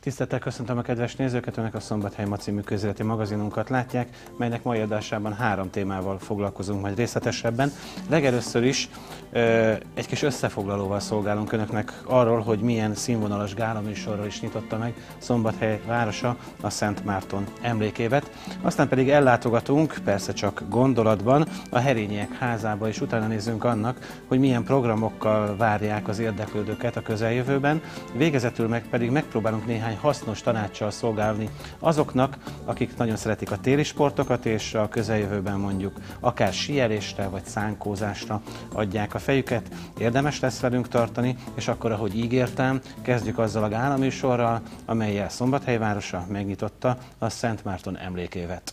Tisztelettel köszöntöm a kedves nézőket, önök a Szombathely Ma című közéleti magazinunkat látják, melynek mai adásában 3 témával foglalkozunk majd részletesebben. Legelőször is egy kis összefoglalóval szolgálunk önöknek arról, hogy milyen színvonalas gálaműsorral is nyitotta meg Szombathely városa a Szent Márton emlékévet. Aztán pedig ellátogatunk, persze csak gondolatban, a Herényiek házába, és utána nézzünk annak, hogy milyen programokkal várják az érdeklődőket a közeljövőben. Végezetül meg pedig megpróbálunk néhány hasznos tanácssal szolgálni azoknak, akik nagyon szeretik a téli sportokat, és a közeljövőben mondjuk akár síelésre vagy szánkózásra adják a fejüket. Érdemes lesz velünk tartani, és akkor, ahogy ígértem, kezdjük azzal a gálaműsorral, amellyel Szombathely városa megnyitotta a Szent Márton emlékévet.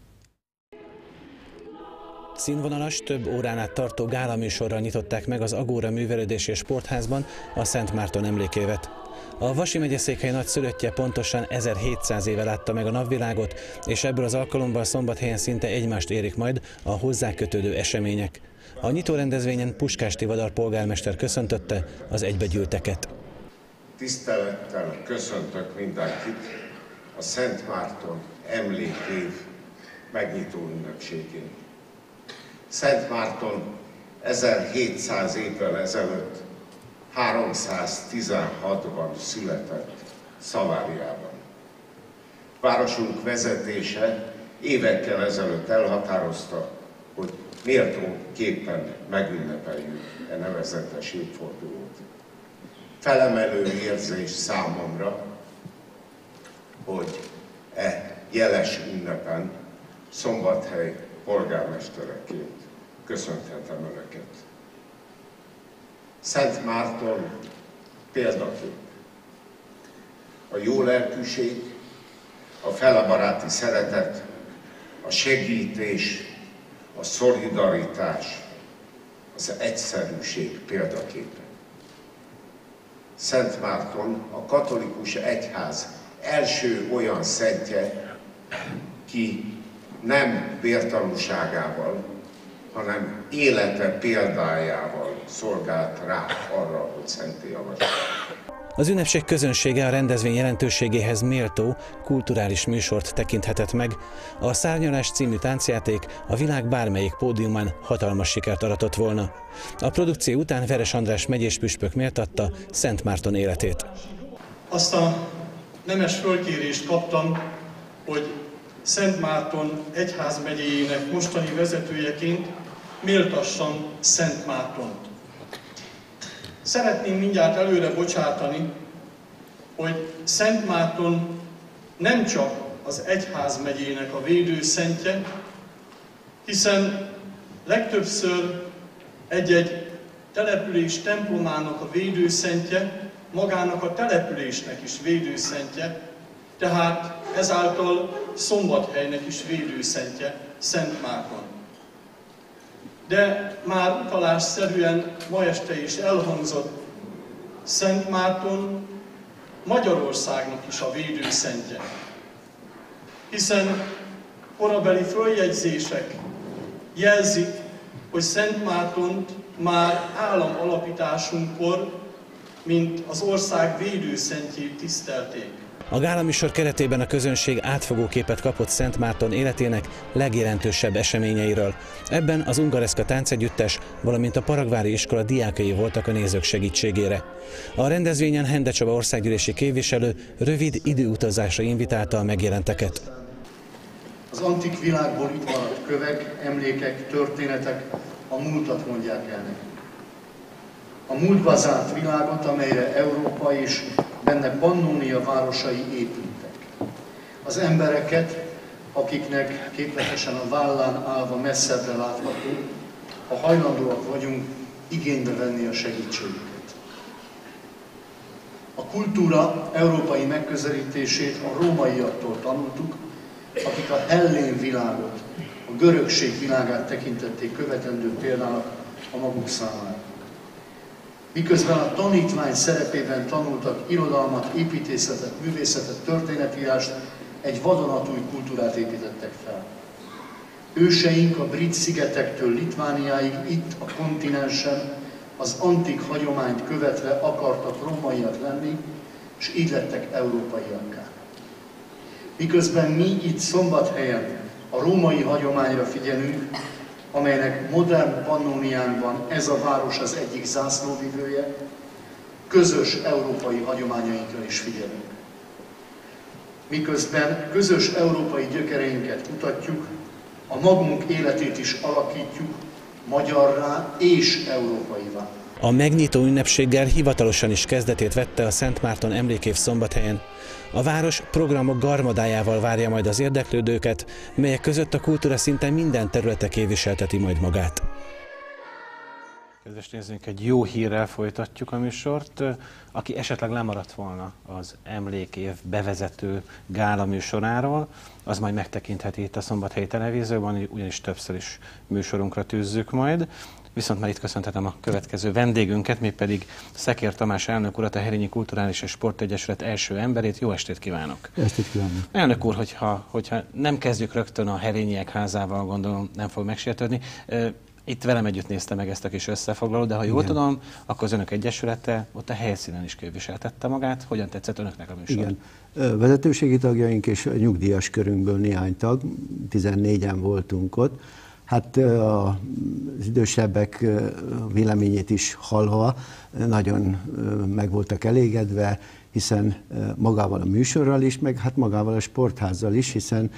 Színvonalas, több órán át tartó gálaműsorral nyitották meg az Agóra Művelődési és Sportházban a Szent Márton emlékévet. A Vasi megyeszékhely nagyszülöttje pontosan 1700 éve látta meg a napvilágot, és ebből az alkalommal Szombathelyen szinte egymást érik majd a hozzá kötődő események. A nyitórendezvényen Puskás Tivadar polgármester köszöntötte az egybegyűlteket. Tisztelettel köszöntök mindenkit a Szent Márton emlékév megnyitó ünnepségén. Szent Márton 1700 évvel ezelőtt 316-ban született Szaváriában. Városunk vezetése évekkel ezelőtt elhatározta, hogy méltóképpen megünnepeljük e nevezetes évfordulót. Felemelő érzés számomra, hogy e jeles ünnepen Szombathely polgármestereként köszönhetem Önöket. Szent Márton példakép. A jó lelkűség, a felebaráti szeretet, a segítés, a szolidaritás, az egyszerűség példaképe. Szent Márton a katolikus egyház első olyan szentje, ki nem vértanúságával, hanem élete példájával szolgált rá arra, hogy szenté avassák. Az ünnepség közönsége a rendezvény jelentőségéhez méltó, kulturális műsort tekinthetett meg. A Szárnyalás című táncjáték a világ bármelyik pódiumán hatalmas sikert aratott volna. A produkció után Veres András megyés püspök méltatta Szent Márton életét. Azt a nemes fölkérést kaptam, hogy Szent Márton egyházmegyéjének mostani vezetőjeként méltassam Szent Mártont. Szeretném mindjárt előre bocsátani, hogy Szent Márton nem csak az egyházmegyének a védőszentje, hiszen legtöbbször egy-egy település templomának a védőszentje, magának a településnek is védőszentje, tehát ezáltal Szombathelynek is védőszentje Szent Márton. De már utalásszerűen ma este is elhangzott, Szent Márton Magyarországnak is a védőszentje. Hiszen korabeli följegyzések jelzik, hogy Szent Mártont már államalapításunkkor, mint az ország védőszentjét tisztelték. A gálaműsor keretében a közönség átfogó képet kapott Szent Márton életének legjelentősebb eseményeiről. Ebben az Ungareszka táncegyüttes, valamint a Paragvári iskola diákjai voltak a nézők segítségére. A rendezvényen Hende Csaba országgyűlési képviselő rövid időutazásra invitálta a megjelenteket. Az antik világból itt maradt kövek, emlékek, történetek a múltat mondják el nekünk. A múltba zárt világot, amelyre Európa és benne Pannónia városai épültek. Az embereket, akiknek képletesen a vállán állva messzebbre látható, ha hajlandóak vagyunk igénybe venni a segítségüket. A kultúra európai megközelítését a rómaiaktól tanultuk, akik a hellén világot, a görögség világát tekintették követendő példának a maguk számára. Miközben a tanítvány szerepében tanultak irodalmat, építészetet, művészetet, történetírást, egy vadonatúj kultúrát építettek fel. Őseink a brit szigetektől Litvániáig itt a kontinensen az antik hagyományt követve akartak rómaiak lenni, és így lettek európaiakká. Miközben mi itt Szombathelyen a római hagyományra figyelünk, amelynek modern Pannóniánkban ez a város az egyik zászlóvivője, közös európai hagyományainkra is figyelünk. Miközben közös európai gyökereinket mutatjuk, a magunk életét is alakítjuk magyarrá és európaivá. A megnyitó ünnepséggel hivatalosan is kezdetét vette a Szent Márton emlékév Szombathelyen. A város programok garmadájával várja majd az érdeklődőket, melyek között a kultúra szinte minden területe képviselteti majd magát. Kedves nézőink, egy jó hírrel folytatjuk a műsort. Aki esetleg lemaradt volna az emlékév bevezető gála műsoráról, az majd megtekintheti itt a Szombathelyi Televízióban, ugyanis többször is műsorunkra tűzzük majd. Viszont már itt köszönhetem a következő vendégünket, mégpedig Szekér Tamás elnök urat, a Herényi Kulturális és Sportegyesület első emberét. Jó estét kívánok! Jó estét kívánok! Elnök úr, hogyha nem kezdjük rögtön a Herényiek házával, gondolom nem fog megsértődni. Itt velem együtt nézte meg ezt a kis összefoglalót, de ha jól tudom, akkor az önök egyesülete ott a helyszínen is képviseltette magát. Hogyan tetszett önöknek a műsor? Igen. Vezetőségi tagjaink és a nyugdíjas körünkből néhány tag, 14-en voltunk ott. Hát az idősebbek véleményét is hallva nagyon meg voltak elégedve, hiszen magával a műsorral is, meg hát magával a sportházzal is, hiszen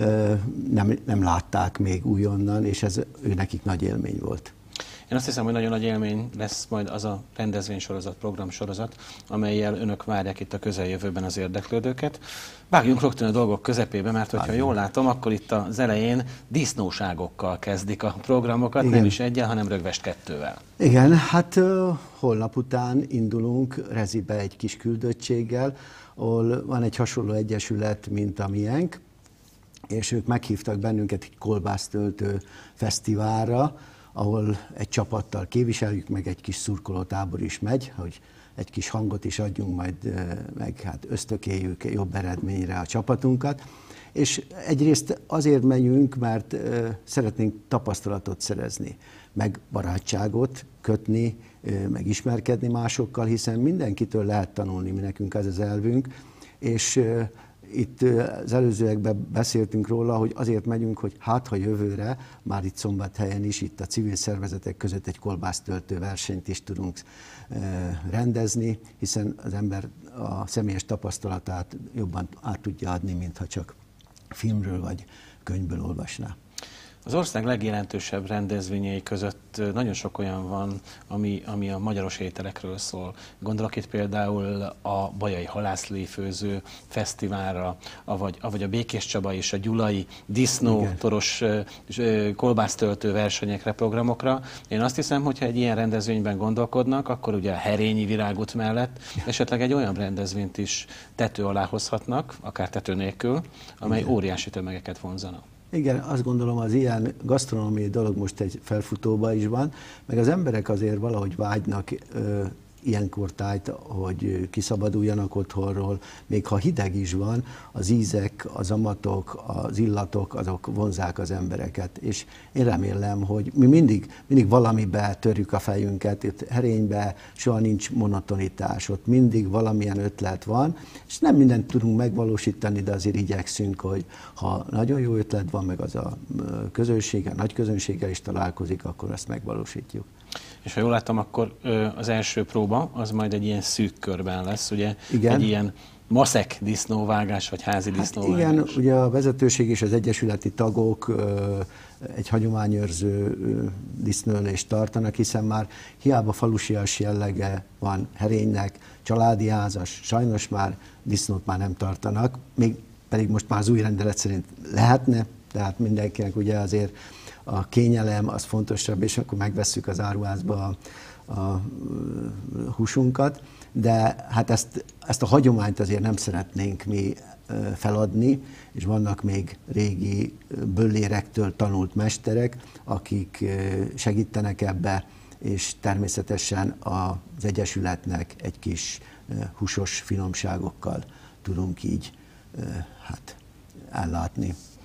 nem látták még újonnan, és ez nekik nagy élmény volt. Én azt hiszem, hogy nagyon nagy élmény lesz majd az a rendezvénysorozat, programsorozat, amellyel önök várják itt a közeljövőben az érdeklődőket. Vágjunk rögtön a dolgok közepébe, mert hogyha jól látom, akkor itt az elején disznóságokkal kezdik a programokat, igen. Nem is egyen, hanem rögvest kettővel. Igen, hát holnap után indulunk Rezibe egy kis küldöttséggel, ahol van egy hasonló egyesület, mint a miénk, és ők meghívtak bennünket egy kolbásztöltő fesztiválra, ahol egy csapattal képviseljük, meg egy kis szurkolótábor is megy, hogy egy kis hangot is adjunk, majd meg hát ösztökéljük jobb eredményre a csapatunkat. És egyrészt azért megyünk, mert szeretnénk tapasztalatot szerezni, meg barátságot kötni, meg ismerkedni másokkal, hiszen mindenkitől lehet tanulni, mi nekünk ez az elvünk, és itt az előzőekben beszéltünk róla, hogy azért megyünk, hogy hát ha jövőre, már itt Szombathelyen is, itt a civil szervezetek között egy kolbásztöltő versenyt is tudunk rendezni, hiszen az ember a személyes tapasztalatát jobban át tudja adni, mintha csak filmről vagy könyvből olvasná. Az ország legjelentősebb rendezvényei között nagyon sok olyan van, ami a magyaros ételekről szól. Gondolok itt például a Bajai Halászléfőző Fesztiválra, avagy a Békés Csaba és a Gyulai disznótoros kolbásztöltő versenyekre, programokra. Én azt hiszem, hogyha egy ilyen rendezvényben gondolkodnak, akkor ugye a Herényi Virágút mellett esetleg egy olyan rendezvényt is tető alá hozhatnak, akár tető nélkül, amely óriási tömegeket vonzana. Igen, azt gondolom, az ilyen gasztronómiai dolog most egy felfutóban is van, meg az emberek azért valahogy vágynak ilyenkor tájt, hogy kiszabaduljanak otthonról, még ha hideg is van, az ízek, az amatok, az illatok, azok vonzák az embereket. És én remélem, hogy mi mindig valamibe törjük a fejünket, itt Herénybe soha nincs monotonitás, ott mindig valamilyen ötlet van, és nem mindent tudunk megvalósítani, de azért igyekszünk, hogy ha nagyon jó ötlet van, meg az a közönséggel, nagy közönséggel is találkozik, akkor ezt megvalósítjuk. És ha jól láttam, akkor az első próba az majd egy ilyen szűk körben lesz, ugye? Igen. Egy ilyen maszek disznóvágás, vagy házi disznóvágás. Igen, ugye a vezetőség és az egyesületi tagok egy hagyományőrző disznőlést tartanak, hiszen már hiába falusias jellege van Herénynek, családi házas, sajnos már disznót már nem tartanak, még pedig most már az új rendelet szerint lehetne, tehát mindenkinek ugye azért a kényelem az fontosabb, és akkor megvesszük az áruházba a húsunkat, de hát ezt a hagyományt azért nem szeretnénk mi feladni, és vannak még régi böllérektől tanult mesterek, akik segítenek ebbe, és természetesen az egyesületnek egy kis húsos finomságokkal tudunk így hát ellátni.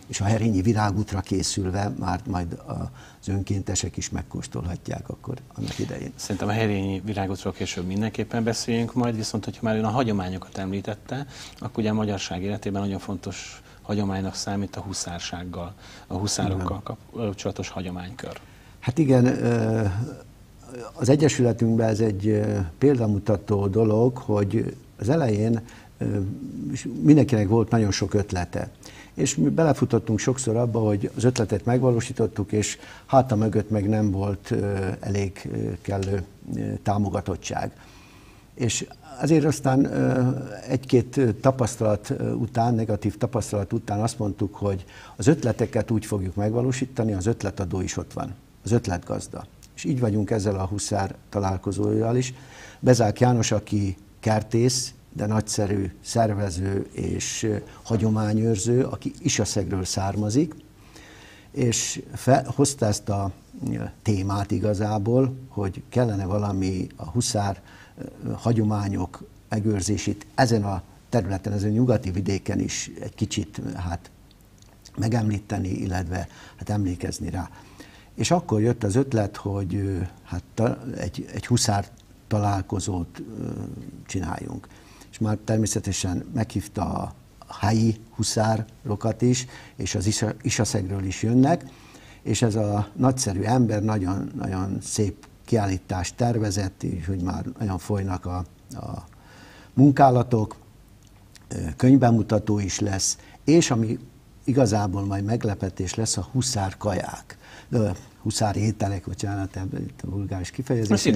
és a Herényi Virágútra készülve már majd az önkéntesek is megkóstolhatják akkor annak idején. Szerintem a Herényi Virágútról később mindenképpen beszéljünk majd, viszont hogyha már ön a hagyományokat említette, akkor ugye a magyarság életében nagyon fontos hagyománynak számít a huszársággal, a huszárokkal kapcsolatos hagyománykör. Hát igen, az Egyesületünkben ez egy példamutató dolog, hogy az elején mindenkinek volt nagyon sok ötlete. És mi belefutottunk sokszor abba, hogy az ötletet megvalósítottuk, és háta mögött meg nem volt elég kellő támogatottság. És azért aztán egy-két tapasztalat után, negatív tapasztalat után azt mondtuk, hogy az ötleteket úgy fogjuk megvalósítani, az ötletadó is ott van, az ötletgazda. És így vagyunk ezzel a huszár találkozójával is. Bezák János, aki kertész, de nagyszerű szervező és hagyományőrző, aki Isaszegről származik, és hozta ezt a témát igazából, hogy kellene valami a huszár hagyományok megőrzését ezen a területen, ezen a nyugati vidéken is egy kicsit megemlíteni, illetve emlékezni rá. És akkor jött az ötlet, hogy egy huszár találkozót csináljunk. És már természetesen meghívta a helyi huszárokat is, és az Isaszegről is jönnek, és ez a nagyszerű ember nagyon, nagyon szép kiállítást tervezett, és hogy már nagyon folynak a munkálatok, könyvbemutató is lesz, és ami igazából majd meglepetés lesz, a huszár kaják. Huszár ételek, bocsánat, itt a vulgáris kifejezés.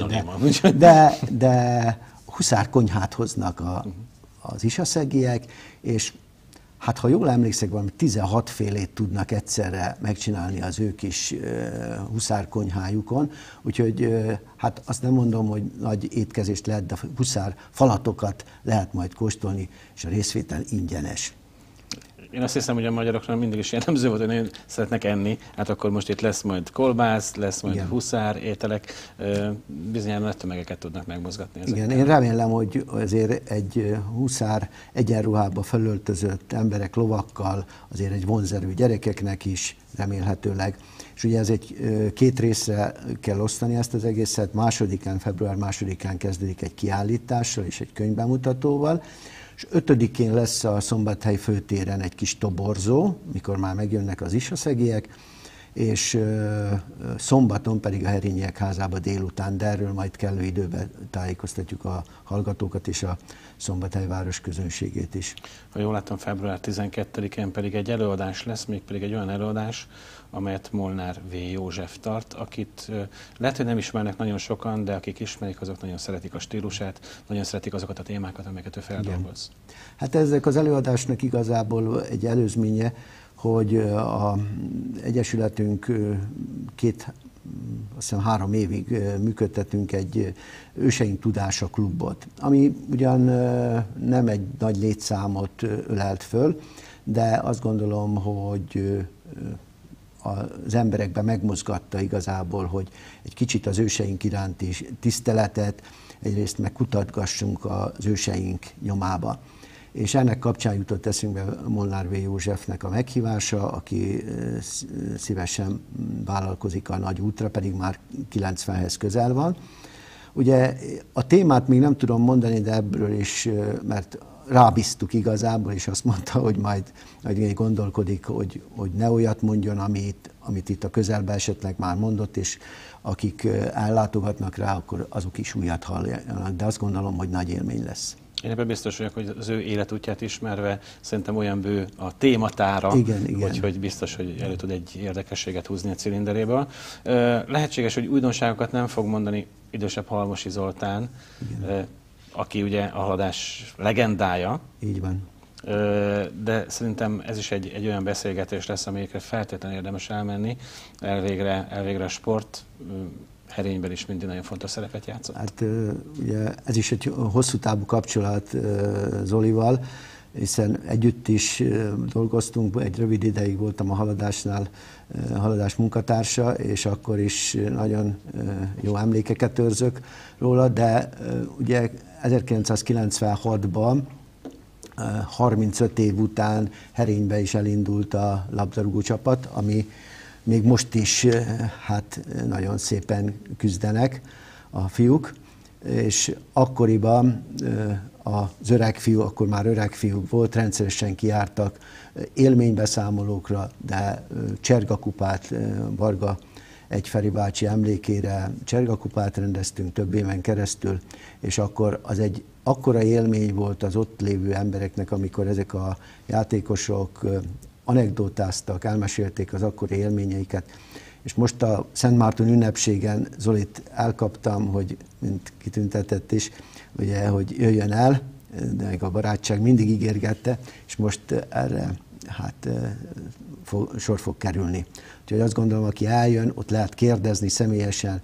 De huszár konyhát hoznak az isaszegiek, és hát ha jól emlékszek, valami 16 félét tudnak egyszerre megcsinálni az ő kis huszár konyhájukon, úgyhogy hát azt nem mondom, hogy nagy étkezést lehet, de huszár falatokat lehet majd kóstolni, és a részvétel ingyenes. Én azt hiszem, hogy a magyaroknak mindig is jellemző volt, hogy nagyon szeretnek enni, hát akkor most itt lesz majd kolbász, lesz majd huszár ételek, bizonyára nagy tömegeket tudnak megmozgatni ezekkel. Igen, én remélem, hogy azért egy huszár egyenruhába felöltözött emberek lovakkal, azért egy vonzerő gyerekeknek is remélhetőleg. És ugye ez két részre kell osztani ezt az egészet, február 2-án kezdődik egy kiállítással és egy könyvbemutatóval, és 5-én lesz a Szombathely főtéren egy kis toborzó, mikor már megjönnek az isaszegiek, és szombaton pedig a Herényiek házába délután, de erről majd kellő időben tájékoztatjuk a hallgatókat és a Szombathely város közönségét is. Ha jól látom, február 12-én pedig egy előadás lesz, mégpedig egy olyan előadás, amelyet Molnár V. József tart, akit lehet, hogy nem ismernek nagyon sokan, de akik ismerik, azok nagyon szeretik a stílusát, nagyon szeretik azokat a témákat, amelyeket ő feldolgoz. Hát ezek az előadásnak igazából egy előzménye, hogy az Egyesületünk azt hiszem 3 évig működtetünk egy Őseink Tudása klubot, ami ugyan nem egy nagy létszámot ölelt föl, de azt gondolom, hogy az emberekben megmozgatta igazából, hogy egy kicsit az őseink iránti tiszteletet, egyrészt megkutatgassunk az őseink nyomába. És ennek kapcsán jutott eszünkbe Molnár V. Józsefnek a meghívása, aki szívesen vállalkozik a nagy útra, pedig már 90-hez közel van. Ugye a témát még nem tudom mondani, de ebből is, mert rábíztuk igazából, és azt mondta, hogy majd gondolkodik, hogy ne olyat mondjon, amit itt a közelben esetleg már mondott, és akik ellátogatnak rá, akkor azok is újat halljanak, de azt gondolom, hogy nagy élmény lesz. Én ebben biztos vagyok, hogy az ő életútját ismerve szerintem olyan bő a tématára, igen. Hogy biztos, hogy elő tud egy érdekességet húzni a cilinderéből. Lehetséges, hogy újdonságokat nem fog mondani idősebb Halmosi Zoltán, aki ugye a haladás legendája. Így van. De szerintem ez is egy olyan beszélgetés lesz, amelyekre feltétlenül érdemes elmenni. Elvégre a sport Herényben is mindig nagyon fontos szerepet játszott. Hát ugye ez is egy hosszú távú kapcsolat Zolival, hiszen együtt is dolgoztunk, egy rövid ideig voltam a Haladás munkatársa, és akkor is nagyon jó emlékeket őrzök róla, de ugye 1996-ban 35 év után Herénybe is elindult a labdarúgó csapat, ami még most is hát nagyon szépen küzdenek a fiúk, és akkoriban az öreg fiú, akkor már öreg fiú volt, rendszeresen kijártak élménybeszámolókra, de Csergakupát, Varga Egyferi bácsi emlékére Csergakupát rendeztünk több éven keresztül, és akkor az egy akkora élmény volt az ott lévő embereknek, amikor ezek a játékosok anekdotáztak, elmesélték az akkori élményeiket. És most a Szent Márton ünnepségen Zolit elkaptam, hogy mint kitüntetett is, ugye, hogy jöjjön el, de meg a barátság mindig ígérgette, és most erre hát sor fog kerülni. Úgyhogy azt gondolom, aki eljön, ott lehet kérdezni személyesen,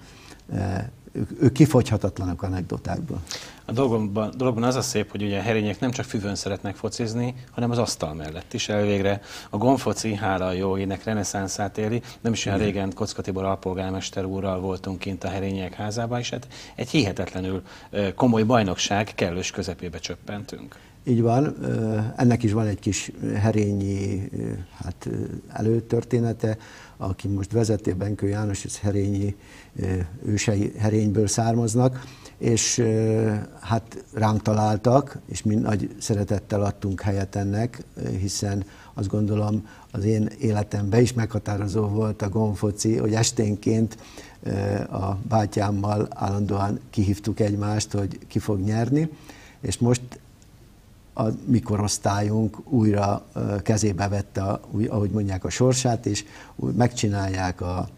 ők kifogyhatatlanak anekdotákból. A dologban az a szép, hogy ugye a herények nem csak füvön szeretnek focizni, hanem az asztal mellett is. Elvégre a gomfoci, hála a jó ének reneszánszát éli. Nem is olyan régen Kocka Tibor alpolgármester úrral voltunk kint a Herények házában, és hát egy hihetetlenül komoly bajnokság kellős közepébe csöppentünk. Így van, ennek is van egy kis herényi hát, előtörténete, aki most vezeti, Benkő János, ez herényi ősei Herényből származnak, és hát ránk találtak, és mi nagy szeretettel adtunk helyet ennek, hiszen azt gondolom az én életemben is meghatározó volt a gomfoci, hogy esténként a bátyámmal állandóan kihívtuk egymást, hogy ki fog nyerni, és most a mi korosztályunk újra kezébe vette, ahogy mondják, a sorsát, és megcsinálják a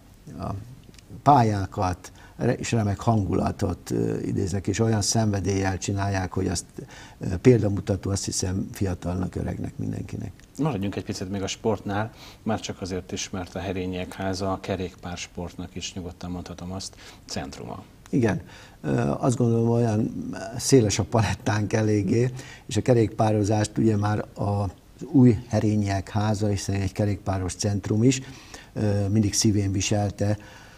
pályákat, és remek hangulatot idéznek, és olyan szenvedéllyel csinálják, hogy azt példamutató, azt hiszem, fiatalnak, öregnek, mindenkinek. Maradjunk egy picit még a sportnál, már csak azért is, mert a Herények háza a kerékpársportnak is, nyugodtan mondhatom azt, centruma. Igen, azt gondolom, olyan széles a palettánk eléggé, és a kerékpározást ugye már az új Herények háza, hiszen egy kerékpáros centrum is, mindig szívén viselte,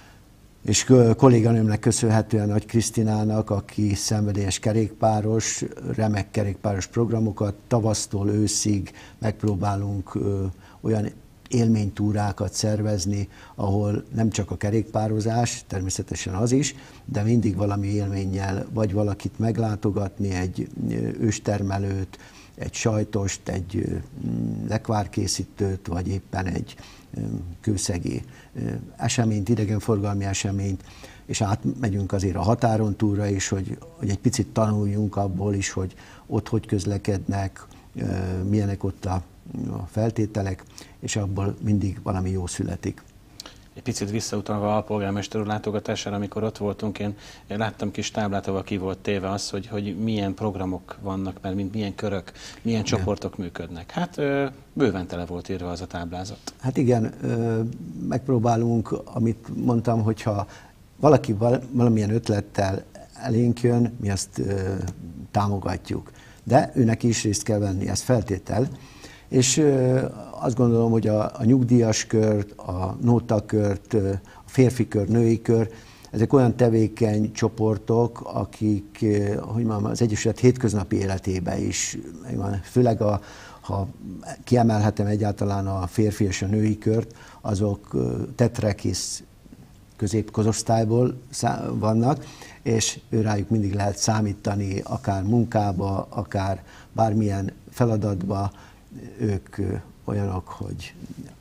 és kolléganőmnek köszönhetően Nagy Krisztinának, aki szenvedélyes kerékpáros, remek kerékpáros programokat, tavasztól őszig megpróbálunk olyan élménytúrákat szervezni, ahol nem csak a kerékpározás, természetesen az is, de mindig valami élménnyel, vagy valakit meglátogatni, egy őstermelőt, egy sajtost, egy lekvárkészítőt, vagy éppen egy kőszegi eseményt, idegenforgalmi eseményt, és átmegyünk azért a határon túlra is, hogy egy picit tanuljunk abból is, hogy ott hogy közlekednek, milyenek ott a feltételek, és abból mindig valami jó születik. Egy picit visszautalva a alpolgármester úr látogatására, amikor ott voltunk, én láttam kis táblát, ahol ki volt téve az, hogy milyen programok vannak, mert milyen körök, milyen csoportok működnek. Hát bőven tele volt írva az a táblázat. Hát igen, megpróbálunk, amit mondtam, hogyha valaki valamilyen ötlettel elénk jön, mi azt támogatjuk. De őnek is részt kell venni, ez feltétel. És azt gondolom, hogy a nyugdíjas kört, a nótakört, a férfi kör, női kör, ezek olyan tevékeny csoportok, akik, hogy mondjam, az Egyesület hétköznapi életében is, főleg ha kiemelhetem egyáltalán a férfi és a női kört, azok tetrekész középkorosztályból vannak, és rájuk mindig lehet számítani, akár munkába, akár bármilyen feladatba, ők olyanok, hogy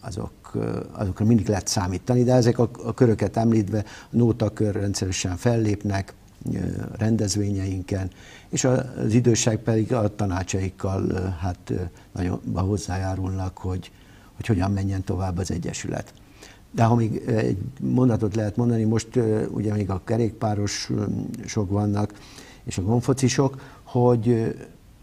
azokra mindig lehet számítani, de ezek a köröket említve, a nótakör rendszeresen fellépnek rendezvényeinken, és az idősek pedig a tanácsaikkal hát nagyon hozzájárulnak, hogy hogyan menjen tovább az Egyesület. De ha még egy mondatot lehet mondani, most ugye még a kerékpárosok vannak, és a gomfocisok, hogy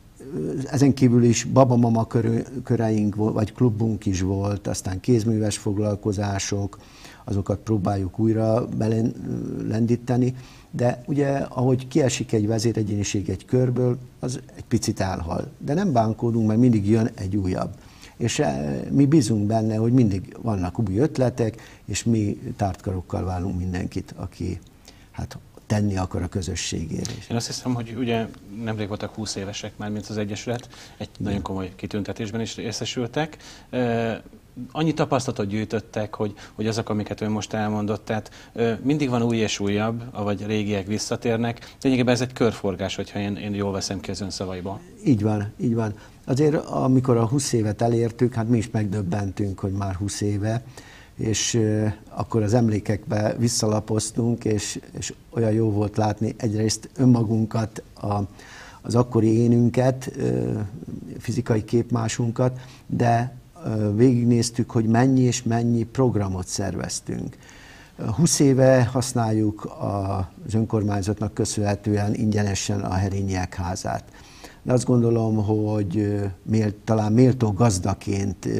ezen kívül is babamama köreink vagy klubunk is volt, aztán kézműves foglalkozások, azokat próbáljuk újra belendíteni, de ugye ahogy kiesik egy vezéregyéniség egy körből, az egy picit elhal. De nem bánkódunk, mert mindig jön egy újabb. És mi bízunk benne, hogy mindig vannak új ötletek, és mi tártkarokkal válunk mindenkit, aki hát tenni akar a közösségért. Én azt hiszem, hogy ugye nemrég voltak 20 évesek már, mint az Egyesület, egy nagyon komoly kitüntetésben is részesültek. Annyi tapasztalatot gyűjtöttek, hogy azok, amiket ön most elmondott, tehát mindig van új és újabb, vagy régiek visszatérnek. Lényegében ez egy körforgás, hogyha én jól veszem ki az ön szavaiból. Így van, így van. Azért, amikor a 20 évet elértük, hát mi is megdöbbentünk, hogy már 20 éve, és akkor az emlékekbe visszalapoztunk, és olyan jó volt látni egyrészt önmagunkat, az akkori énünket, fizikai képmásunkat, de végignéztük, hogy mennyi és mennyi programot szerveztünk. 20 éve használjuk az önkormányzatnak köszönhetően ingyenesen a Herényiek házát. De azt gondolom, hogy talán méltó gazdaként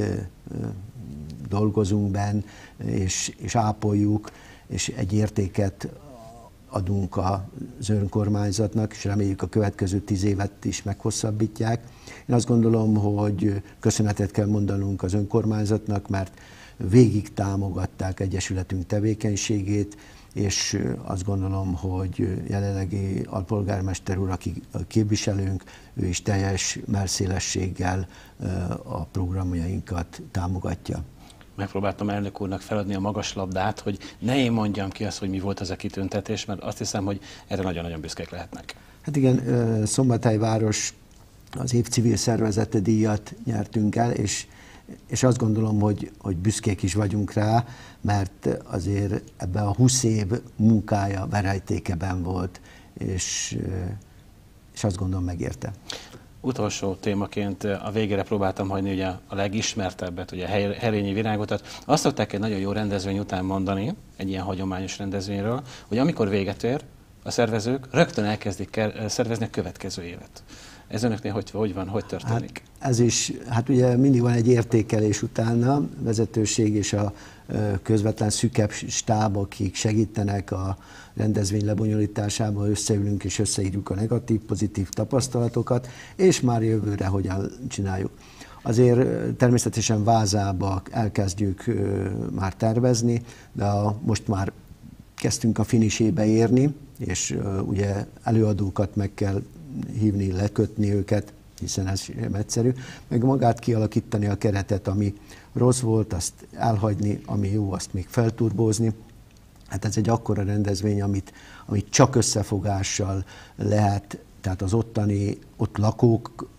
dolgozunk benne, és ápoljuk, és egy értéket adunk az önkormányzatnak, és reméljük a következő 10 évet is meghosszabbítják. Én azt gondolom, hogy köszönetet kell mondanunk az önkormányzatnak, mert végig támogatták egyesületünk tevékenységét, és azt gondolom, hogy jelenlegi alpolgármester úr, aki képviselőnk, ő is teljes mellszélességgel a programjainkat támogatja. Megpróbáltam elnök úrnak feladni a magas labdát, hogy ne én mondjam ki azt, hogy mi volt az a kitüntetés, mert azt hiszem, hogy erre nagyon-nagyon büszkék lehetnek. Hát igen, Szombathelyváros az év civil szervezete díjat nyertünk el, és azt gondolom, hogy büszkék is vagyunk rá, mert azért ebben a 20 év munkája verejtékeben volt, és azt gondolom megérte. Utolsó témaként a végére próbáltam hagyni ugye a legismertebbet, ugye a Herényi Virágotat. Azt szokták egy nagyon jó rendezvény után mondani, egy ilyen hagyományos rendezvényről, hogy amikor véget ér, a szervezők rögtön elkezdik szervezni a következő évet. Ez önöknél hogy van, hogy történik? Hát ez is, hát ugye mindig van egy értékelés utána, vezetőség és a közvetlen szűkebb stáb, akik segítenek a rendezvény lebonyolításában, összeülünk és összeírjuk a negatív, pozitív tapasztalatokat, és már jövőre hogyan csináljuk. Azért természetesen vázába elkezdjük már tervezni, de most már kezdtünk a finisébe érni, és ugye előadókat meg kell hívni, lekötni őket, hiszen ez sem egyszerű, meg magát kialakítani a keretet, ami rossz volt, azt elhagyni, ami jó, azt még felturbózni. Hát ez egy akkora rendezvény, amit csak összefogással lehet, tehát az ott lakókkal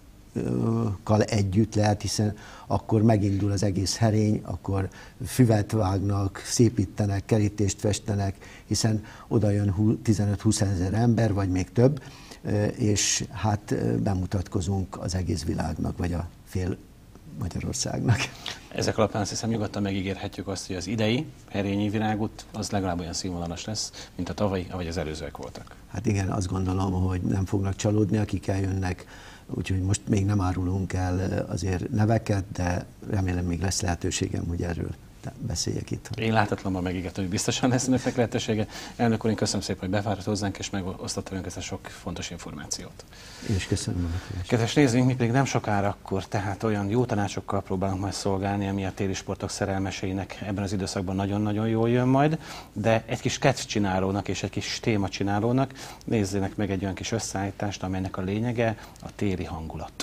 együtt lehet, hiszen akkor megindul az egész Herény, akkor füvet vágnak, szépítenek, kerítést festenek, hiszen oda jön 15-20 ezer ember, vagy még több, és hát bemutatkozunk az egész világnak, vagy a fél Magyarországnak. Ezek alapján azt hiszem nyugodtan megígérhetjük azt, hogy az idei Herényi Virágút az legalább olyan színvonalas lesz, mint a tavalyi, vagy az előzőek voltak. Hát igen, azt gondolom, hogy nem fognak csalódni, akik eljönnek, úgyhogy most még nem árulunk el azért neveket, de remélem még lesz lehetőségem, hogy erről beszéljek itt. Én láthatatlanul megígértem, hogy biztosan lesz önöknek lehetősége. Elnök úr, én köszönöm szépen, hogy befáradt hozzánk, és megosztotta velünk ezt a sok fontos információt. Én is köszönöm a meghívást. Kedves nézőink, mi pedig nem sokára akkor, tehát olyan jó tanácsokkal próbálunk majd szolgálni, ami a téli sportok szerelmeseinek ebben az időszakban nagyon-nagyon jól jön majd, de egy kis kedvcsinálónak és egy kis témacsinálónak nézzének meg egy olyan kis összeállítást, amelynek a lényege a téli hangulat.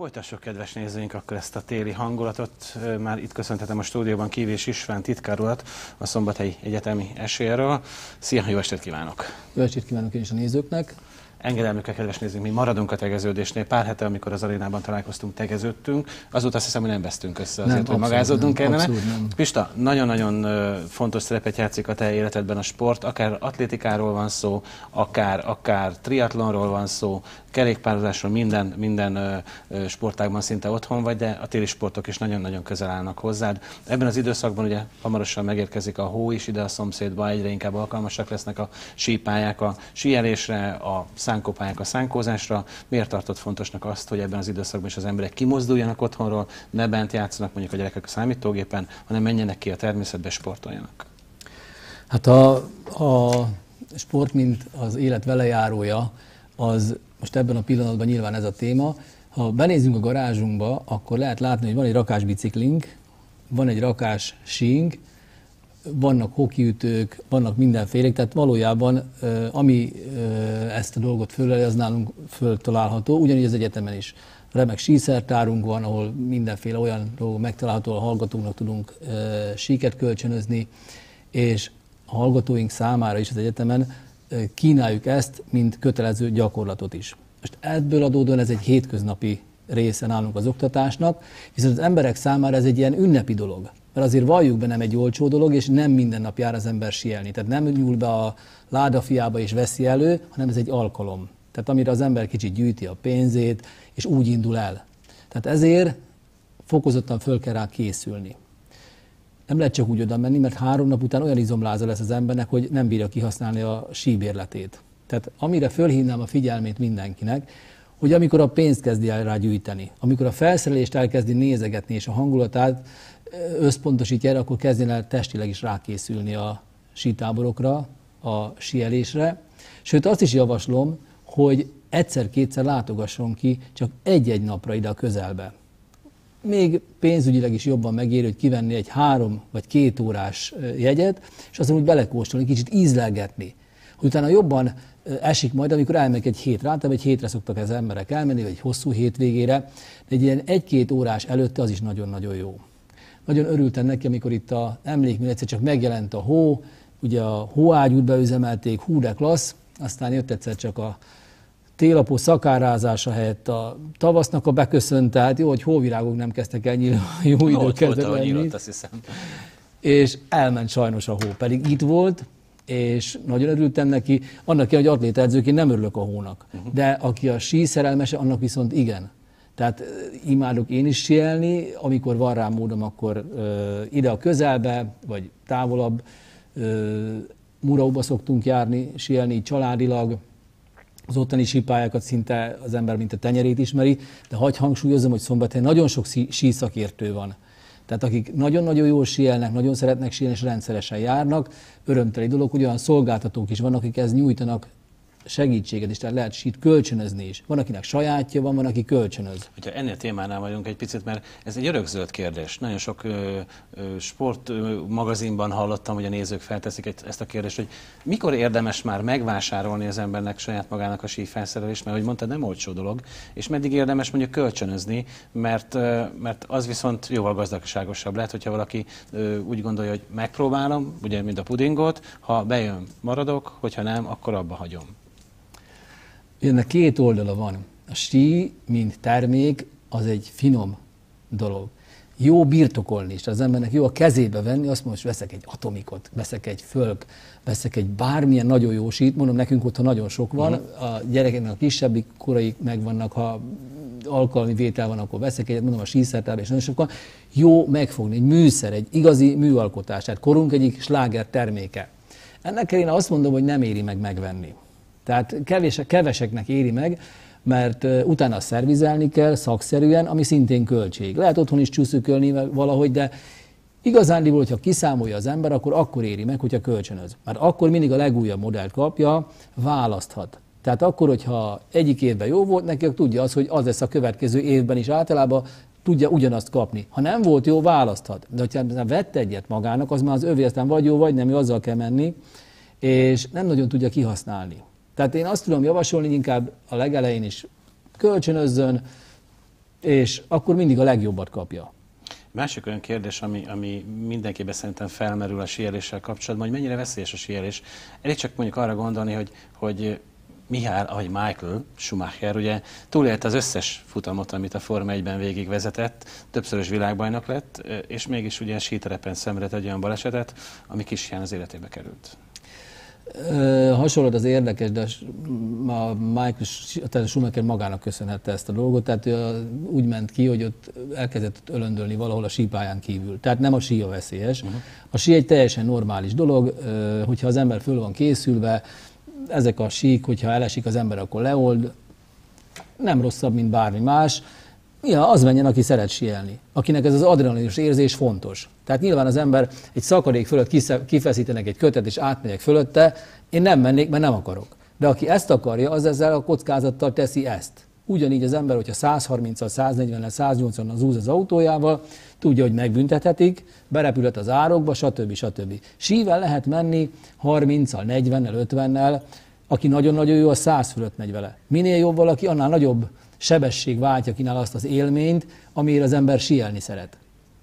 Folytassuk, kedves nézőink, akkor ezt a téli hangulatot. Már itt köszönhetem a stúdióban Kívés István titkár urat, a Szombathelyi Egyetemi Esélyről. Szia, jó estét kívánok! Jó estét kívánok én is a nézőknek! Engedelmükkel, kedves nézőink, mi maradunk a tegeződésnél. Pár hete, amikor az arénában találkoztunk, tegeződtünk. Azóta azt hiszem, hogy nem vesztünk össze, azért, hogy magázódnunk kellene. Pista, nagyon-nagyon fontos szerepet játszik a te életedben a sport. Akár atlétikáról van szó, akár triatlonról van szó, kerékpározásról, minden sportágban szinte otthon vagy, de a téli sportok is nagyon-nagyon közel állnak hozzád. Ebben az időszakban ugye hamarosan megérkezik a hó is ide a szomszédba, egyre inkább alkalmasak lesznek a sípályák a síelésre, a szánkópályák a szánkózásra. Miért tartott fontosnak azt, hogy ebben az időszakban is az emberek kimozduljanak otthonról, ne bent játszanak mondjuk a gyerekek a számítógépen, hanem menjenek ki a természetbe, sportoljanak? Hát a sport, mint az élet velejárója, az most ebben a pillanatban nyilván ez a téma. Ha benézünk a garázsunkba, akkor lehet látni, hogy van egy rakás biciklink, van egy rakás síink, vannak hokiütők, vannak mindenfélék, tehát valójában ami ezt a dolgot föleli, az nálunk föltalálható, ugyanígy az egyetemen is. Remek síszertárunk van, ahol mindenféle olyan dolgok megtalálható, ahol a hallgatóknak tudunk síket kölcsönözni, és a hallgatóink számára is az egyetemen kínáljuk ezt, mint kötelező gyakorlatot is. Most ebből adódóan ez egy hétköznapi része nálunk az oktatásnak, viszont az emberek számára ez egy ilyen ünnepi dolog. Mert azért valljuk be, nem egy olcsó dolog, és nem minden nap jár az ember síelni. Tehát nem nyúl be a ládafiába és veszi elő, hanem ez egy alkalom. Tehát amire az ember kicsit gyűjti a pénzét, és úgy indul el. Tehát ezért fokozottan föl kell rá készülni. Nem lehet csak úgy oda menni, mert 3 nap után olyan izomláza lesz az embernek, hogy nem bírja kihasználni a síbérletét. Tehát amire fölhívnám a figyelmét mindenkinek, hogy amikor a pénzt kezdi el rá gyűjteni, amikor a felszerelést elkezdi nézegetni, és a hangulatát összpontosítja erre, akkor kezdjen el testileg is rákészülni a sítáborokra, a síelésre. Sőt, azt is javaslom, hogy egyszer-kétszer látogasson ki csak egy-egy napra ide a közelbe. Még pénzügyileg is jobban megéri, hogy kivenni egy 3 vagy 2 órás jegyet, és azon úgy belekóstolni, kicsit ízlelgetni. Hogy utána jobban esik majd, amikor elmegy egy hétre. Általában egy hétre szoktak az emberek elmenni, vagy egy hosszú hétvégére, de egy ilyen 1-2 órás előtte az is nagyon-nagyon jó. Nagyon örültem neki, amikor itt a emlékműnél egyszer csak megjelent a hó, ugye a hóágyút beüzemelték, hú de klassz, aztán jött egyszer csak a télapó szakárázása helyett a tavasznak a beköszönt, tehát jó, hogy hóvirágok nem kezdtek el jó időkedve lenni. És elment sajnos a hó, pedig itt volt, és nagyon örültem neki. Annak kell, hogy atlétaedzőként nem örülök a hónak. De aki a síszerelmese, annak viszont igen. Tehát imádok én is síelni, amikor van rá módom, akkor ide a közelbe, vagy távolabb, Muraóba szoktunk járni, síelni családilag. Az ottani sípályákat szinte az ember mint a tenyerét ismeri, de hagy hangsúlyozom, hogy Szombathelyen nagyon sok síszakértő van. Tehát akik nagyon-nagyon jól síelnek, nagyon szeretnek síelni, és rendszeresen járnak, örömteli dolog, hogy olyan szolgáltatók is vannak, akik ezt nyújtanak segítséget is, tehát lehet sít kölcsönözni is. Van, akinek sajátja van, van, aki kölcsönöz. Hogyha ennél témánál vagyunk egy picit, mert ez egy örökzöld kérdés. Nagyon sok sportmagazinban hallottam, hogy a nézők felteszik ezt a kérdést, hogy mikor érdemes már megvásárolni az embernek saját magának a sífelszerelést, mert hogy mondtad, nem olcsó dolog, és meddig érdemes mondjuk kölcsönözni, mert az viszont jóval gazdaságosabb lehet, hogyha valaki úgy gondolja, hogy megpróbálom, ugye, mint a pudingot, ha bejön, maradok, hogyha nem, akkor abba hagyom. Ennek 2 oldala van. A sí, mint termék, az egy finom dolog. Jó birtokolni is, az embernek jó a kezébe venni, azt most veszek egy atomikot, veszek egy fölk, veszek egy bármilyen nagyon jó sít, mondom, nekünk otthon nagyon sok van, a gyerekeknek a kisebbik korai megvannak, ha alkalmi vétel van, akkor veszek egyet, mondom, a síszertárban és nagyon sokan. Jó megfogni, egy műszer, egy igazi műalkotás, tehát korunk egyik sláger terméke. Ennek én azt mondom, hogy nem éri meg megvenni. Tehát keveseknek éri meg, mert utána szervizelni kell szakszerűen, ami szintén költség. Lehet otthon is csúszükölni valahogy, de igazándiból, hogyha kiszámolja az ember, akkor éri meg, hogyha kölcsönöz. Mert akkor mindig a legújabb modellt kapja, választhat. Tehát akkor, hogyha egyik évben jó volt neki, tudja az, hogy az lesz a következő évben is általában tudja ugyanazt kapni. Ha nem volt jó, választhat. De hogyha vett egyet magának, az már az övé, aztán vagy jó, vagy nem, ő azzal kell menni, és nem nagyon tudja kihasználni. Tehát én azt tudom javasolni, inkább a legelején is kölcsönözzön, és akkor mindig a legjobbat kapja. Másik olyan kérdés, ami mindenkiben szerintem felmerül a síeléssel kapcsolatban, hogy mennyire veszélyes a síelés. Elég csak mondjuk arra gondolni, hogy Michael Schumacher ugye túlélte az összes futamot, amit a Forma 1-ben végigvezetett, többszörös világbajnok lett, és mégis ugye síterepen szenvedett egy olyan balesetet, ami kisján az életébe került. Hasonlóan az érdekes, de a Schumacher magának köszönhette ezt a dolgot, tehát ő úgy ment ki, hogy ott elkezdett ölöndölni valahol a sípályán kívül. Tehát nem a sí a veszélyes. A sí egy teljesen normális dolog, hogyha az ember föl van készülve, ezek a sík, hogyha elesik az ember, akkor leold, nem rosszabb, mint bármi más. Ja, az menjen, aki szeret síelni, akinek ez az adrenalinos érzés fontos. Tehát nyilván az ember egy szakadék fölött kifeszítenek egy kötet, és átmegyek fölötte, én nem mennék, mert nem akarok. De aki ezt akarja, az ezzel a kockázattal teszi ezt. Ugyanígy az ember, hogyha 130-al, 140-nel, 180-nal zúz az autójával, tudja, hogy megbüntethetik, berepülhet az árokba, stb. Stb. Sível lehet menni 30-al, 40-nel, 50-nel, aki nagyon-nagyon jó, a 100 fölött megy vele. Minél jobb valaki, annál nagyobb sebesség váltja kínál azt az élményt, amire az ember síelni szeret.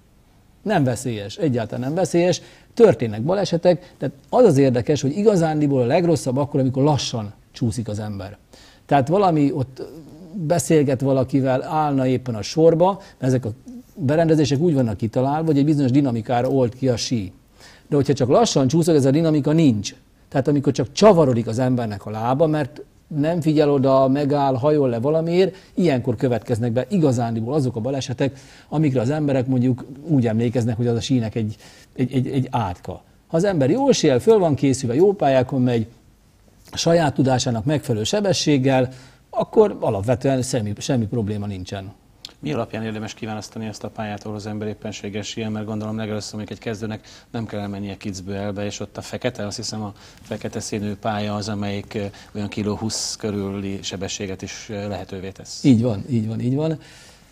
Nem veszélyes, egyáltalán nem veszélyes, történnek balesetek, tehát az az érdekes, hogy igazándiból a legrosszabb akkor, amikor lassan csúszik az ember. Tehát valami ott beszélget valakivel, állna éppen a sorba, ezek a berendezések úgy vannak kitalálva, hogy egy bizonyos dinamikára old ki a sí. De hogyha csak lassan csúszok, ez a dinamika nincs. Tehát amikor csak csavarodik az embernek a lába, mert nem figyel oda, megáll, hajol le valamiért, ilyenkor következnek be igazándiból azok a balesetek, amikre az emberek mondjuk úgy emlékeznek, hogy az a sínek egy átka. Ha az ember jól síel, föl van készülve, jó pályákon megy, saját tudásának megfelelő sebességgel, akkor alapvetően semmi probléma nincsen. Mi alapján érdemes kiválasztani ezt a pályát, ahol az ember éppenséges síel, mert gondolom legelőször mondjuk egy kezdőnek nem kell elmennie Kitzbühelbe, és ott a fekete, azt hiszem a fekete színű pálya az, amelyik olyan kiló 20 körüli sebességet is lehetővé tesz. Így van, így van, így van.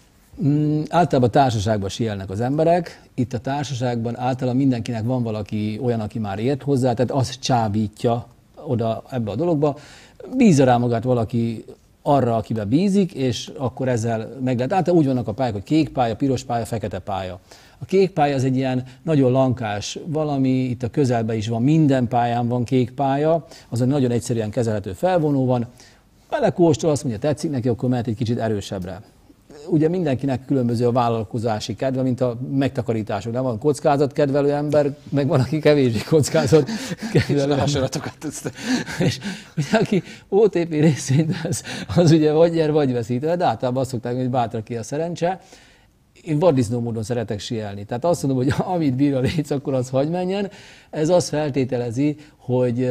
Általában társaságban síelnek az emberek, itt a társaságban általában mindenkinek van valaki olyan, aki már ért hozzá, tehát az csábítja oda ebbe a dologba, bízza rá magát valaki arra, akiben bízik, és akkor ezzel meg lehet. Általában úgy vannak a pályák, hogy kék pálya, piros pálya, fekete pálya. A kék pálya az egy ilyen nagyon lankás valami, itt a közelben is van, minden pályán van kék pálya, az egy nagyon egyszerűen kezelhető felvonó van. Belekóstol, azt mondja, tetszik neki, akkor mehet egy kicsit erősebbre. Ugye mindenkinek különböző a vállalkozási kedve, mint a megtakarítások. Nem van kockázatkedvelő ember, meg van, aki kevésbé kockázatkedvelő ember. És ugye, aki OTP részvényt vesz, az ugye vagy nyer, vagy veszít. De általában azt szokták, hogy bátra ki a szerencse. Én vaddisznó módon szeretek síelni. Tehát azt mondom, hogy amit bír a léc, akkor az hagy menjen. Ez azt feltételezi, hogy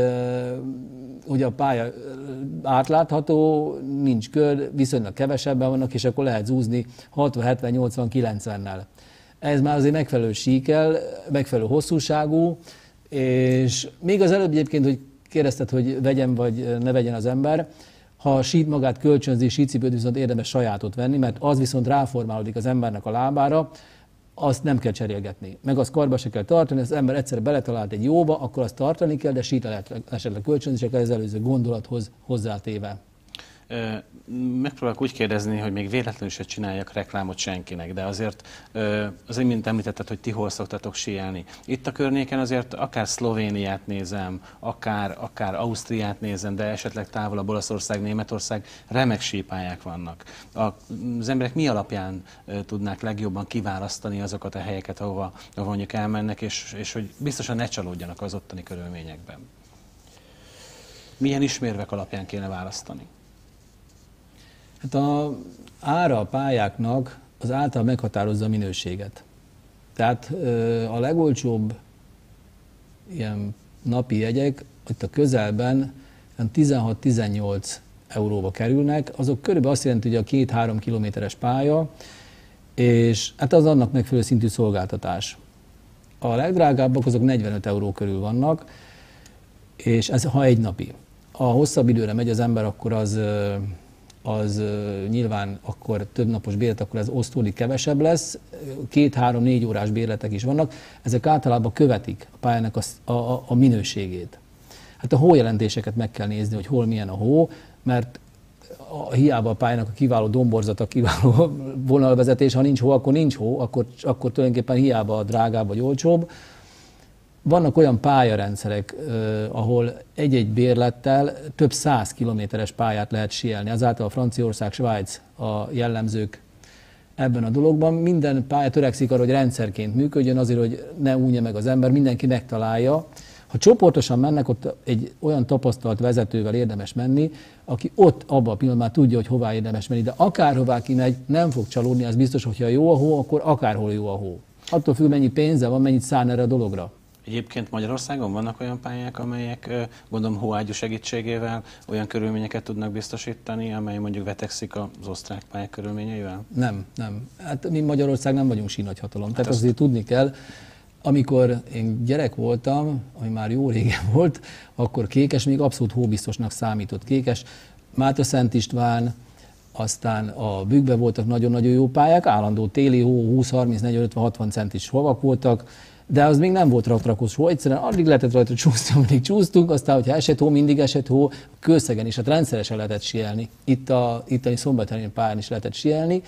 a pálya átlátható, nincs kör, viszonylag kevesebben vannak, és akkor lehet zúzni 60, 70, 80, 90-nel. Ez már azért megfelelő síkel, megfelelő hosszúságú, és még az előbb egyébként, hogy kérdezted, hogy vegyen vagy ne vegyen az ember, ha a sít magát kölcsönzi, sítcipőt viszont érdemes sajátot venni, mert az viszont ráformálódik az embernek a lábára, azt nem kell cserélgetni. Meg azt karba se kell tartani, az ember egyszer beletalált egy jóba, akkor azt tartani kell, de síta esetleg kölcsönzi, csak az előző gondolathoz hozzátéve. Megpróbálok úgy kérdezni, hogy még véletlenül se csináljak reklámot senkinek, de azért, mint említetted, hogy ti hol szoktatok síelni. Itt a környéken azért akár Szlovéniát nézem, akár Ausztriát nézem, de esetleg távolabb Olaszország, Németország, remek sípályák vannak. Az emberek mi alapján tudnák legjobban kiválasztani azokat a helyeket, ahova mondjuk elmennek, és hogy biztosan ne csalódjanak az ottani körülményekben? Milyen ismérvek alapján kéne választani? Hát az ára a pályáknak az által meghatározza a minőséget. Tehát a legolcsóbb ilyen napi jegyek itt a közelben 16-18 euróba kerülnek, azok körülbelül azt jelenti, hogy a 2-3 kilométeres pálya, és hát az annak megfelelő szintű szolgáltatás. A legdrágábbak azok 45 euró körül vannak, és ez ha egy napi. Ha hosszabb időre megy az ember, akkor az nyilván akkor több napos bérlet, akkor ez osztódik, kevesebb lesz. 2-3-4 órás bérletek is vannak. Ezek általában követik a pályának a minőségét. Hát a hójelentéseket meg kell nézni, hogy hol milyen a hó, mert hiába a pályának a kiváló domborzata, kiváló vonalvezetés, ha nincs hó, akkor nincs hó, akkor tulajdonképpen hiába drágább vagy olcsóbb. Vannak olyan pályarendszerek, ahol egy-egy bérlettel több 100 kilométeres pályát lehet síelni. Ezáltal a Franciaország, Svájc a jellemzők ebben a dologban. Minden pálya törekszik arra, hogy rendszerként működjön, azért, hogy ne unja meg az ember, mindenki megtalálja. Ha csoportosan mennek, ott egy olyan tapasztalt vezetővel érdemes menni, aki ott abban a pillanatban tudja, hogy hová érdemes menni. De akárhová kimegy, nem fog csalódni, az biztos, hogyha jó a hó, akkor akárhol jó a hó. Attól függ, mennyi pénze van, mennyit szán erre a dologra. Egyébként Magyarországon vannak olyan pályák, amelyek gondolom hóágyú segítségével olyan körülményeket tudnak biztosítani, amely mondjuk vetekszik az osztrák pályák körülményeivel? Nem. Hát mi Magyarország nem vagyunk sínagyhatalom. Tehát azért tudni kell, amikor én gyerek voltam, ami már jó régen volt, akkor Kékes még abszolút hóbiztosnak számított. Kékes, Mátra Szent István, aztán a Bükkbe voltak nagyon-nagyon jó pályák, állandó téli hó, 20, 30, 40, 50, 60 centis havak voltak, de az még nem volt rakrakos hó, egyszerűen addig lehetett rajta csúszni, amíg csúsztunk, aztán, hogyha esett hó, mindig esett hó, Kőszegen is, hát rendszeresen lehetett síelni. Itteni Szombathelyi pályán is lehetett síelni.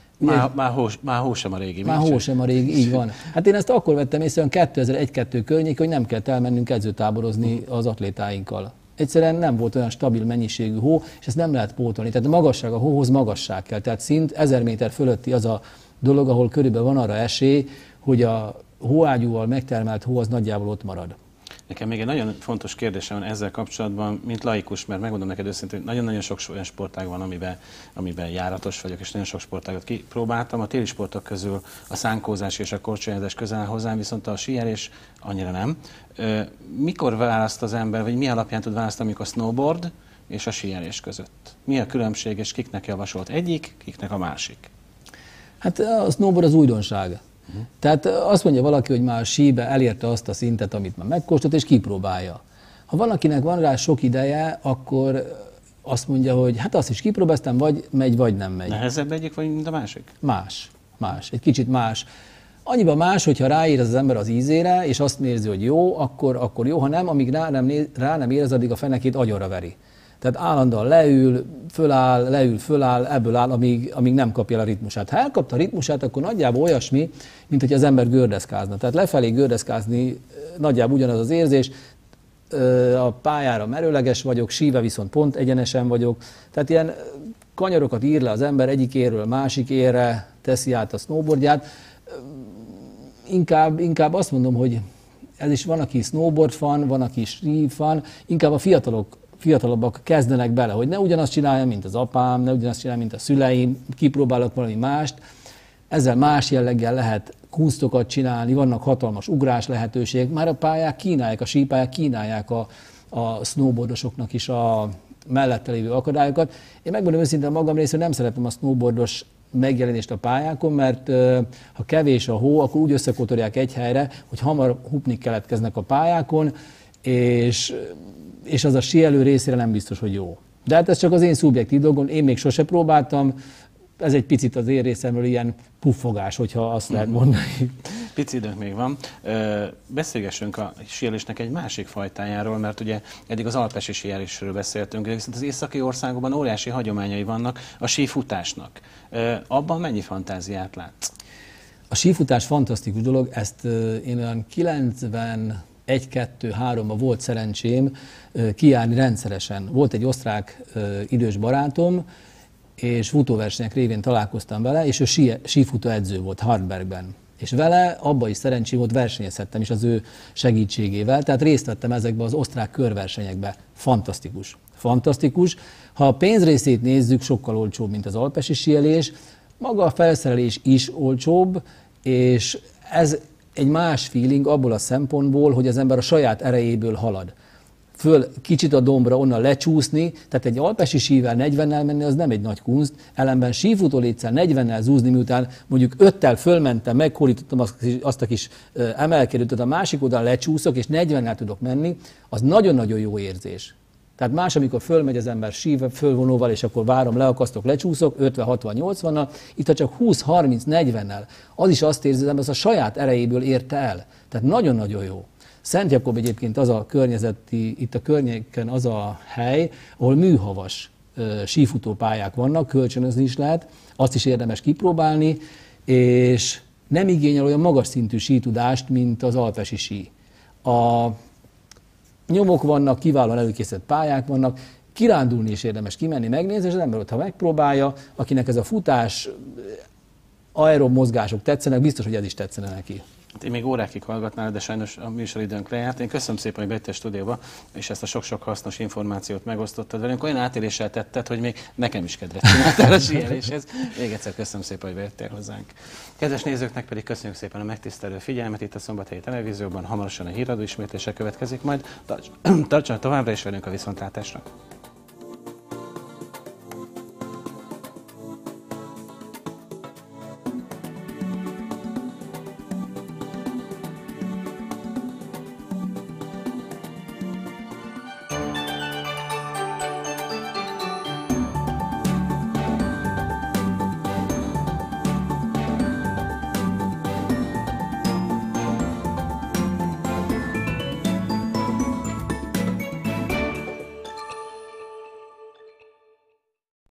Már hó sem a régi. Már hó sem a régi, így van. Hát én ezt akkor vettem észre, 2001-2 környék, hogy nem kell elmennünk edzőtáborozni az atlétáinkkal. Egyszerűen nem volt olyan stabil mennyiségű hó, és ezt nem lehet pótolni. Tehát a magasság, a hóhoz magasság kell. Tehát szint 1000 méter fölötti az a dolog, ahol körülbelül van arra esély, hogy a hóágyúval megtermelt hó az nagyjából ott marad. Nekem még egy nagyon fontos kérdésem van ezzel kapcsolatban, mint laikus, mert megmondom neked őszintén, hogy nagyon-nagyon sok olyan sportág van, amiben járatos vagyok, és nagyon sok sportágot kipróbáltam. A téli sportok közül a szánkózás és a korcsolyázás közel áll hozzám, viszont a síelés annyira nem. Mikor választ az ember, vagy mi alapján tud választani, amikor a snowboard és a síelés között? Mi a különbség, és kiknek javasolt egyik, kiknek a másik? Hát a snowboard az újdonság. Tehát azt mondja valaki, hogy már a síbe elérte azt a szintet, amit már megkóstolt, és kipróbálja. Ha valakinek van rá sok ideje, akkor azt mondja, hogy hát azt is kipróbáltam, vagy megy, vagy nem megy. Nehezebb egyik, vagy mint a másik? Más. Egy kicsit más. Annyiban más, hogyha ráér az ember az ízére, és azt érzi, hogy jó, akkor jó, ha nem, amíg rá nem érez, addig a fenekét agyonra veri. Tehát állandóan leül, föláll, ebből áll, amíg nem kapja el a ritmusát. Ha elkapta a ritmusát, akkor nagyjából olyasmi, mint hogy az ember gördeszkázna. Tehát lefelé gördeszkázni nagyjából ugyanaz az érzés, a pályára merőleges vagyok, síve viszont pont egyenesen vagyok. Tehát ilyen kanyarokat ír le az ember, egyik érről másik érre teszi át a snowboardját. Inkább azt mondom, hogy ez is van, aki snowboard fan, van, aki sí fan, inkább a fiatalabbak kezdenek bele, hogy ne ugyanazt csináljam, mint az apám, ne ugyanazt csináljam, mint a szüleim, kipróbálok valami mást. Ezzel más jelleggel lehet kunsztokat csinálni, vannak hatalmas ugrás lehetőségek, már a pályák kínálják, a sípályák kínálják a snowboardosoknak is a mellette lévő akadályokat. Én megmondom őszintén magam részéről, nem szeretem a snowboardos megjelenést a pályákon, mert ha kevés a hó, akkor úgy összekotorják egy helyre, hogy hamar hupnik keletkeznek a pályákon, és az a síelő részére nem biztos, hogy jó. De hát ez csak az én szubjektív dolgom, én még sose próbáltam, ez egy picit az én részemről ilyen puffogás, hogyha azt lehet mondani. Pici időnk még van. Beszélgessünk a síelésnek egy másik fajtájáról, mert ugye eddig az alpesi síelésről beszéltünk, de viszont az északi országokban óriási hagyományai vannak a sífutásnak. Abban mennyi fantáziát látsz? A sífutás fantasztikus dolog, ezt én olyan 91-2-3-ban volt szerencsém kijárni rendszeresen. Volt egy osztrák idős barátom, és futóversenyek révén találkoztam vele, és ő sífutó edző volt Hartbergben. És vele abban is szerencsém volt, versenyezhettem is az ő segítségével, tehát részt vettem ezekbe az osztrák körversenyekbe. Fantasztikus. Fantasztikus. Ha a pénzrészét nézzük, sokkal olcsóbb, mint az alpesi síelés. Maga a felszerelés is olcsóbb, és ez egy más feeling abból a szempontból, hogy az ember a saját erejéből halad. Föl kicsit a dombra, onnan lecsúszni, tehát egy alpesi sível 40-nel menni, az nem egy nagy kunst, ellenben sífutóléccel 40-nel zúzni, miután mondjuk 5-tel fölmentem, meghorítottam azt a kis emelkedőt, a másik oldalon lecsúszok, és 40-nel tudok menni, az nagyon-nagyon jó érzés. Tehát más, amikor fölmegy az ember fölvonóval, és akkor várom, leakasztok, lecsúszok, 50-60-80-nal, itt ha csak 20-30-40-nel, az is azt érzi, hogy az a saját erejéből érte el. Tehát nagyon-nagyon jó. Szent Jakab egyébként az a környezeti, itt a környéken az a hely, ahol műhavas. sífutó pályák vannak, kölcsönözni is lehet, azt is érdemes kipróbálni, és nem igényel olyan magas szintű sítudást, mint az alpesi sí. A nyomok vannak, kiválóan előkészített pályák vannak, kirándulni is érdemes kimenni, megnézni, és az ember ott, ha megpróbálja, akinek ez a futás, aerob mozgások tetszenek, biztos, hogy ez is tetszene neki. Én még órákig hallgatnál, de sajnos a műsoridőnk lejárt. Én köszönöm szépen, hogy bejöttél a stúdióba, és ezt a sok-sok hasznos információt megosztottad velünk. Olyan átéléssel tetted, hogy még nekem is kedvet csináltál a síeléshez. Még egyszer köszönöm szépen, hogy bejöttél hozzánk. Kedves nézőknek pedig köszönjük szépen a megtisztelő figyelmet itt a Szombathelyi Televízióban. Hamarosan a híradó ismétlése következik majd. Tartsanak továbbra is velünk a viszontlátásra.